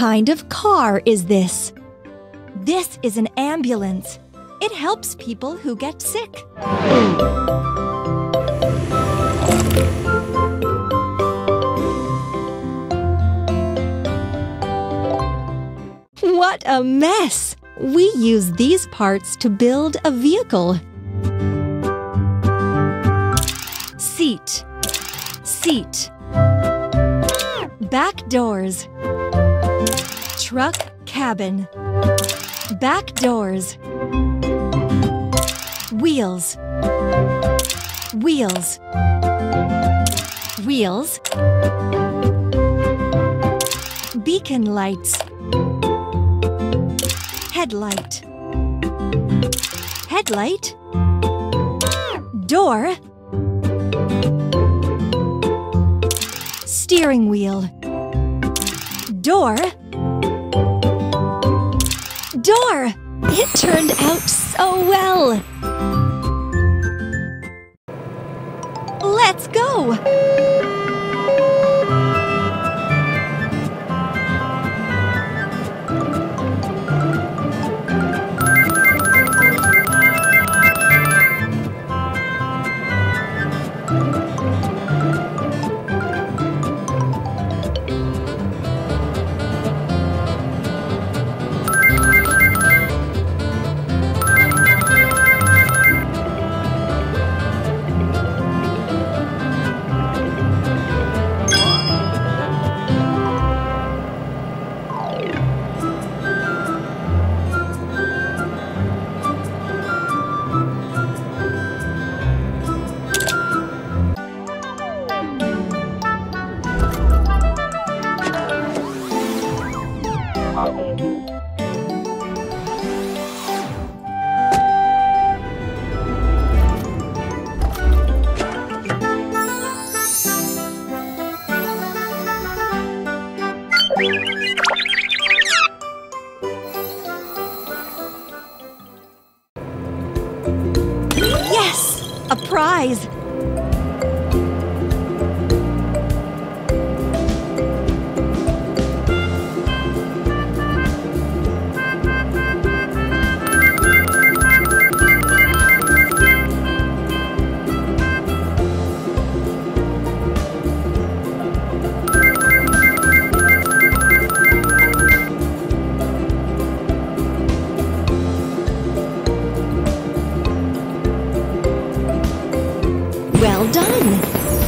kind of car is this? This is an ambulance. It helps people who get sick. What a mess! We use these parts to build a vehicle. Seat, seat. Back doors. Truck cabin. Back doors. Wheels. Wheels. Wheels. Beacon lights. Headlight. Headlight. Door. Steering wheel. Door. Door! It turned out so well! Let's go! Yes! A prize! Well done!